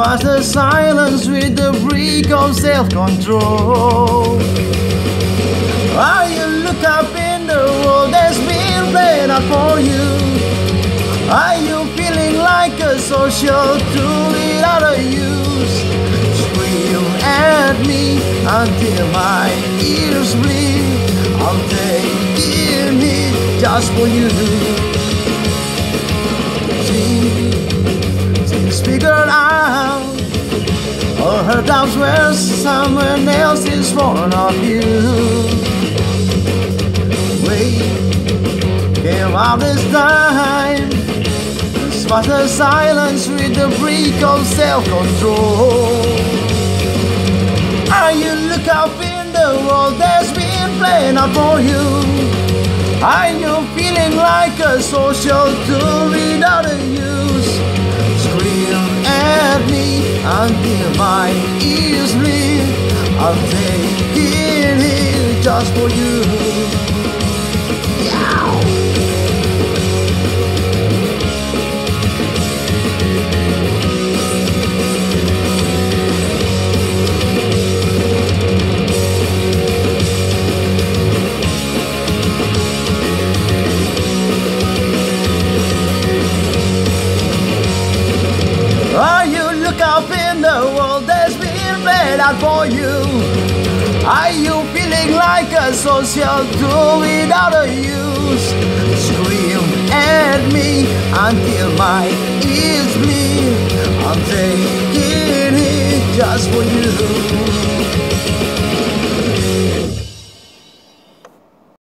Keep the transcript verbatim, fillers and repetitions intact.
Smash the silence with the brick of self-control. While you look up in the world that's been played out for you, are you feeling like a social tool without a use? Scream at me until my ears bleed. I'm taking it just for you. She's figured out all her doubts were someone else's point of view. Wait, came out this time. Smash the silence with the brick of self-control. Are you look up in the world that's been playing out for you? Are you feeling like a social tool without a use? Scream at me until my ears bleed. I'm taking it just for you. Yeah. Up in the world that's been played out for you. Are you feeling like a social tool without a use? Scream at me until my ears bleed. I'm taking it just for you.